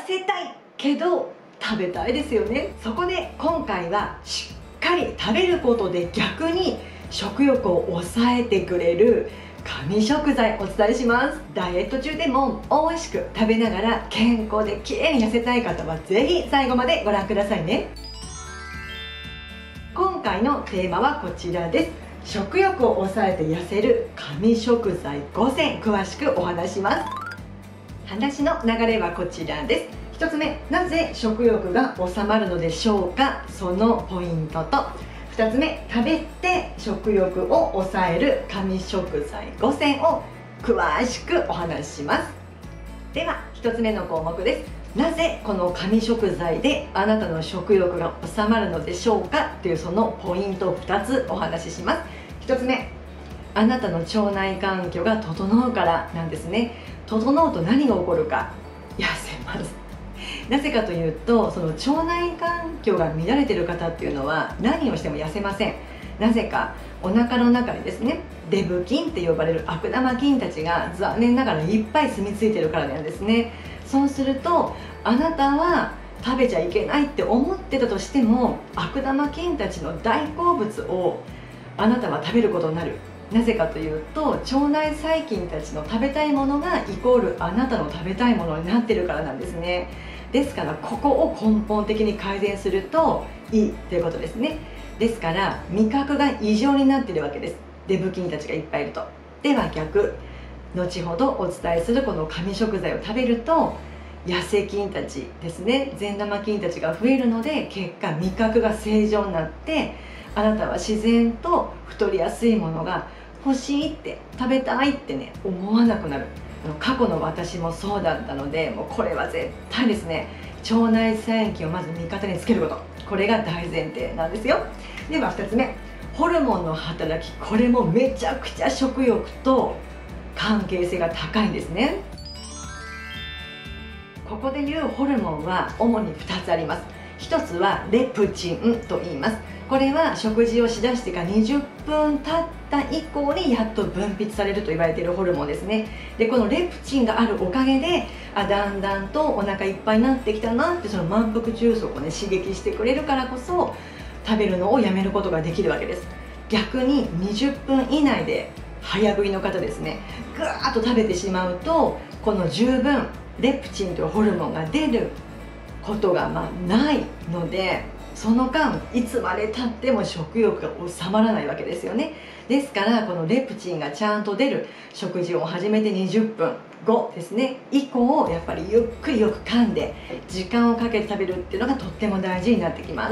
せたいけど食べたいですよね。そこで今回はしっかり食べることで逆に食欲を抑えてくれる神食材お伝えします。ダイエット中でも美味しく食べながら健康で綺麗に痩せたい方はぜひ最後までご覧くださいね。今回のテーマはこちらです。食欲を抑えて痩せる神食材5選、詳しくお話します。話の流れはこちらです。1つ目、なぜ食欲が収まるのでしょうか、そのポイントと、2つ目、食べて食欲を抑える神食材5選を詳しくお話しします。では1つ目の項目です。なぜこの神食材であなたの食欲が収まるのでしょうかというそのポイントを2つお話しします。1つ目、あなたの腸内環境が整うからなんですね。整うと何が起こるか、痩せます。なぜかというと、その腸内環境が乱れている方っていうのは何をしても痩せません。なぜか、お腹の中にですね、デブ菌って呼ばれる悪玉菌たちが残念ながらいっぱい住み着いてるからなんですね。そうするとあなたは食べちゃいけないって思ってたとしても、悪玉菌たちの大好物をあなたは食べることになる。なぜかというと、腸内細菌たちの食べたいものがイコールあなたの食べたいものになってるからなんですね。ですからここを根本的に改善するといいということですね。ですから味覚が異常になっているわけです。デブ菌たちがいっぱいいると。では逆、後ほどお伝えするこの神食材を食べると痩せ菌たちですね、善玉菌たちが増えるので、結果味覚が正常になって、あなたは自然と太りやすいものが欲しいって食べたいってね思わなくなる。過去の私もそうだったので、もうこれは絶対ですね、腸内細菌をまず味方につけること、これが大前提なんですよ。では2つ目、ホルモンの働き、これもめちゃくちゃ食欲と関係性が高いんですね。ここでいうホルモンは主に2つあります。1つはレプチンと言います。これは食事をしだしてから20分経った以降にやっと分泌されると言われているホルモンですね。でこのレプチンがあるおかげでだんだんとお腹いっぱいになってきたなって、その満腹中枢をね刺激してくれるからこそ食べるのをやめることができるわけです。逆に20分以内で早食いの方ですね、ぐーっと食べてしまうと、この十分レプチンというホルモンが出ることがないので、その間いつまでたっても食欲が収まらないわけですよね。ですからこのレプチンがちゃんと出る食事を始めて20分後ですね以降、やっぱりゆっくりよく噛んで時間をかけて食べるっていうのがとっても大事になってきます。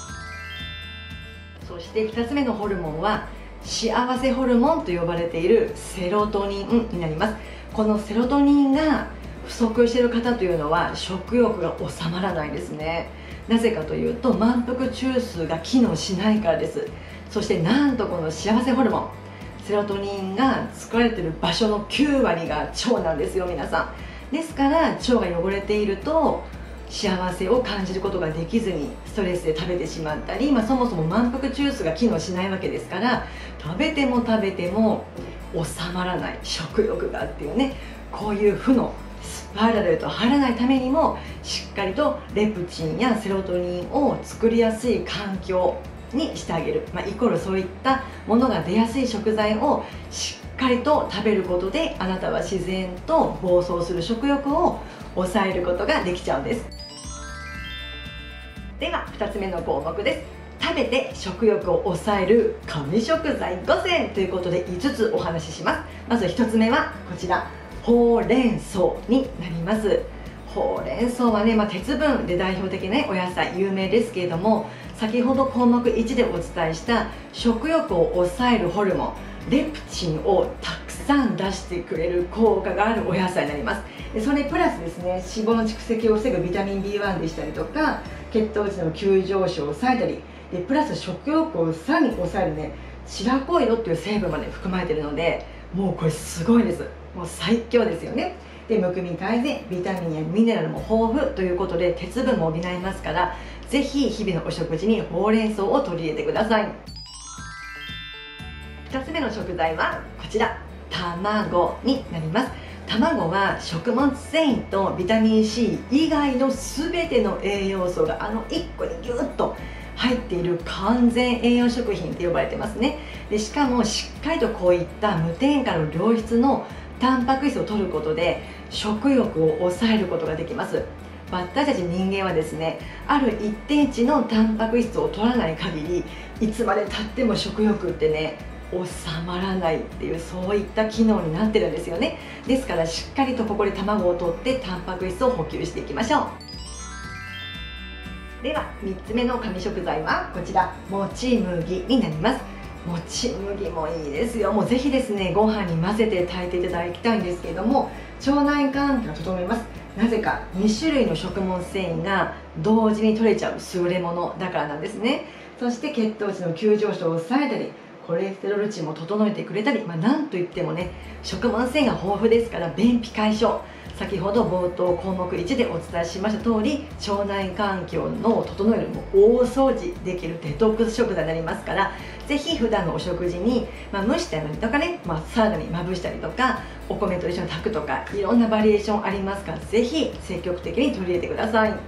そして2つ目のホルモンは幸せホルモンと呼ばれているセロトニンになります。このセロトニンが不足している方というのは食欲が収まらないんですね。なぜかというと、満腹中枢が機能しないからです。そしてなんとこの幸せホルモン、セロトニンが作られている場所の9割が腸なんですよ、皆さん。ですから腸が汚れていると幸せを感じることができずにストレスで食べてしまったり、そもそも満腹中枢が機能しないわけですから、食べても食べても収まらない食欲がっていうね、こういう負のスパイラルへと入らないためにも、しっかりとレプチンやセロトニンを作りやすい環境にしてあげる、イコールそういったものが出やすい食材をしっかりと食べることで、あなたは自然と暴走する食欲を抑えることができちゃうんです。では2つ目の項目です。食べて食欲を抑える神食材5選ということで5つお話しします。まず1つ目はこちら、ほうれん草になります。ほうれん草はね、鉄分で代表的なお野菜有名ですけれども、先ほど項目1でお伝えした食欲を抑えるホルモンレプチンをたくさん出してくれる効果があるお野菜になります。でそれプラスですね、脂肪の蓄積を防ぐビタミン B1 でしたりとか、血糖値の急上昇を抑えたりで、プラス食欲をさらに抑えるね、シラコイドっていう成分まで含まれているので、もうこれすごいです。もう最強ですよね。でむくみ改善、ビタミンやミネラルも豊富ということで鉄分も補いますから、ぜひ日々のお食事にほうれん草を取り入れてください。2つ目の食材はこちら、卵になります。 卵は食物繊維とビタミン C 以外の全ての栄養素が1個にギュッと入っている完全栄養食品って呼ばれてますね。でしかもしっかりとこういった無添加の良質のタンパク質を摂ることで食欲を抑えることができます。私たち人間はですね、ある一定値のタンパク質を摂らない限りいつまでたっても食欲ってね収まらないっていう、そういった機能になってるんですよね。ですからしっかりとここで卵を摂ってタンパク質を補給していきましょう。では3つ目の神食材はこちら、もち麦になります。もち麦もいいですよ。もうぜひですね、ご飯に混ぜて炊いていただきたいんですけれども、腸内環境が整います。なぜか2種類の食物繊維が同時に取れちゃう優れものだからなんですね。そして血糖値の急上昇を抑えたりコレステロール値も整えてくれたり、なんといってもね、食物繊維が豊富ですから便秘解消、先ほど冒頭項目1でお伝えしました通り腸内環境の整える大掃除できるデトックス食材になりますから、ぜひ普段のお食事に、蒸したりとかね、サラダにまぶしたりとかお米と一緒に炊くとか、いろんなバリエーションありますから、ぜひ積極的に取り入れてください。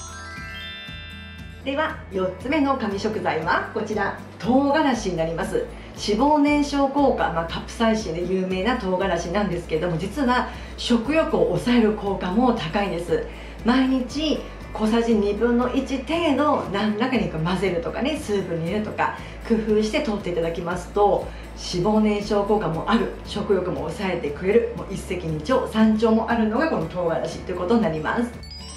では4つ目の神食材はこちら、唐辛子になります。脂肪燃焼効果、カプサイシンで有名な唐辛子なんですけれども、実は食欲を抑える効果も高いんです。毎日小さじ1/2程度何らかに混ぜるとかね、スープに入れるとか工夫して取っていただきますと、脂肪燃焼効果もある、食欲も抑えてくれる、もう一石二鳥三鳥もあるのがこの唐辛子ということになります。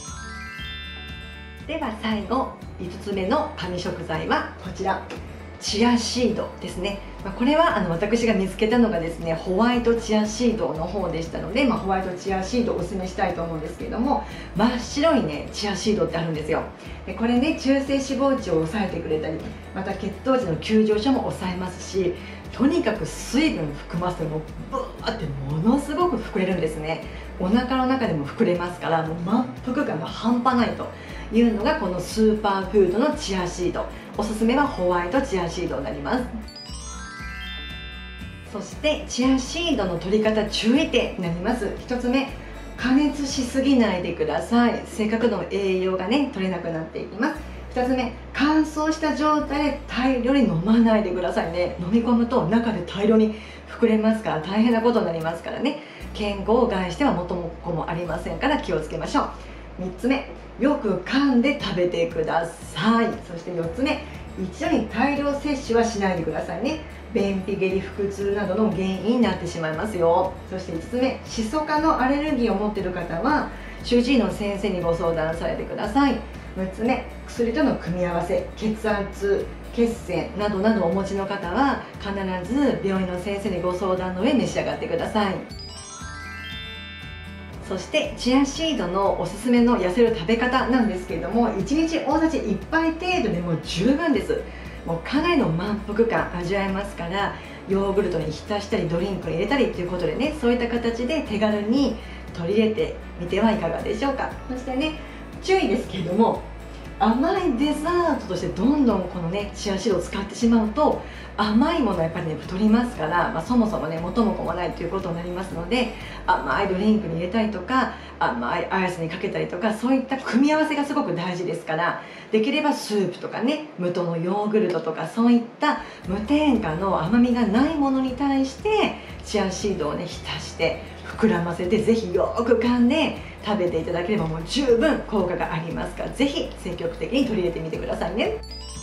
では最後5つ目の神食材はこちら、チアシードですね。これは私が見つけたのがですね、ホワイトチアシードの方でしたので、ホワイトチアシードをおすすめしたいと思うんですけれども、真っ白いねチアシードってあるんですよ。でこれね、中性脂肪値を抑えてくれたり、また血糖値の急上昇も抑えますし、とにかく水分含ませてもブワーってものすごく膨れるんですね。お腹の中でも膨れますから、もう満腹感が半端ないというのがこのスーパーフードのチアシード。おすすめはホワイトチアシードになります。そしてチアシードの取り方注意点になります。1つ目、加熱しすぎないでください。せっかくの栄養がね取れなくなっていきます。2つ目、乾燥した状態で大量に飲まないでくださいね。飲み込むと中で大量に膨れますから大変なことになりますからね。健康を害しては元も子もありませんから気をつけましょう。3つ目、よく噛んで食べてください。そして4つ目、一度に大量摂取はしないでくださいね。便秘、下痢、腹痛などの原因になってしまいますよ。そして5つ目、シソ科のアレルギーを持っている方は主治医の先生にご相談されてください。6つ目、薬との組み合わせ、血圧、血栓などなどをお持ちの方は必ず病院の先生にご相談の上召し上がってください。そしてチアシードのおすすめの痩せる食べ方なんですけれども、1日大さじ1杯程度でも十分です。もうかなりの満腹感味わえますから、ヨーグルトに浸したりドリンクに入れたりということでね、そういった形で手軽に取り入れてみてはいかがでしょうか。そしてね、注意ですけれども、甘いデザートとしてどんどんこのねチアシードを使ってしまうと、甘いものはやっぱりね太りますから、そもそもね元も子もないということになりますので、甘いドリンクに入れたりとか甘いアイスにかけたりとか、そういった組み合わせがすごく大事ですから、できればスープとかね、無糖のヨーグルトとか、そういった無添加の甘みがないものに対してチアシードをね浸して膨らませて、ぜひよく噛んで食べていただければもう十分効果がありますから、ぜひ積極的に取り入れてみてくださいね。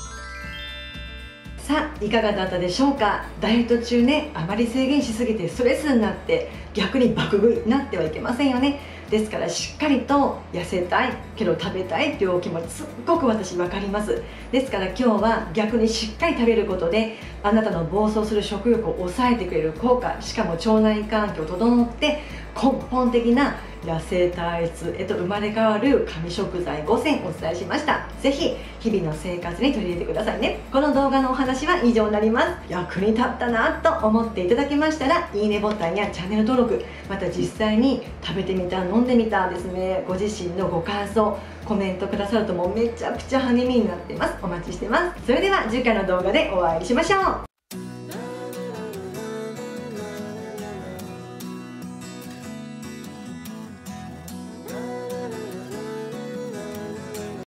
さあいかがだったでしょうか。ダイエット中ね、あまり制限しすぎてストレスになって逆に爆食いになってはいけませんよね。ですからしっかりと痩せたいけど食べたいっていうお気持ちすっごく私分かります。ですから今日は逆にしっかり食べることであなたの暴走する食欲を抑えてくれる効果、しかも腸内環境を整って根本的な痩せ体質へと生まれ変わる神食材5選お伝えしました。ぜひ日々の生活に取り入れてくださいね。この動画のお話は以上になります。役に立ったなと思っていただけましたら、いいねボタンやチャンネル登録、また実際に食べてみた、飲んでみたですね、ご自身のご感想コメントくださるともうめちゃくちゃ励みになっています。お待ちしてます。それでは次回の動画でお会いしましょう。